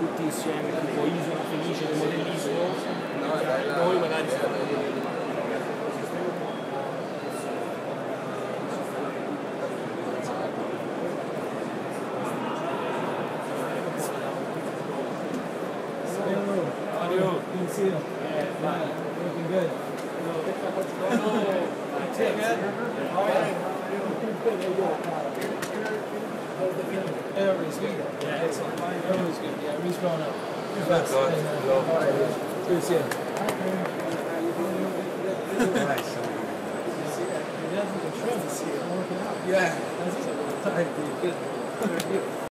tutti insieme, tipo Isola Felice del modellismo, poi magari Mario, good to see you. Looking good. Everybody's good. Yeah, excellent. Everybody's good. Yeah, everybody's growing up. You're best. Good to see you. Nice. Your dad's like a trim. I'm working out. Yeah. That's all right, dude. Good.